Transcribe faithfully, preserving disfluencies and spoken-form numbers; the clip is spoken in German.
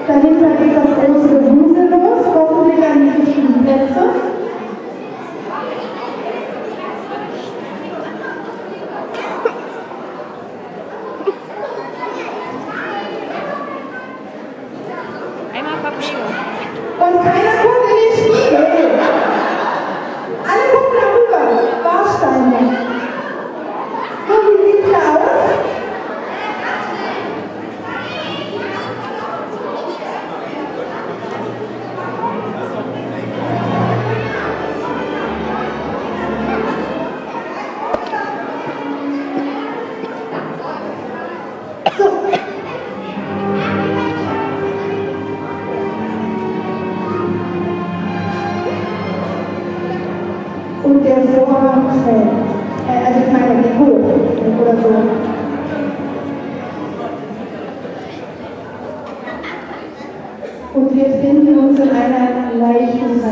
Dahinter geht das große Gewusel los, hoffentlich an die richtigen Plätze. Einmal verbiegen. Und keiner guckt in den Spiegel. Alle gucken darüber. Warsteine. So, wie sieht es da aus? So. Und der Vorhang fällt. Äh, also ich meine, geht hoch oder so. Und wir finden uns in einer leichten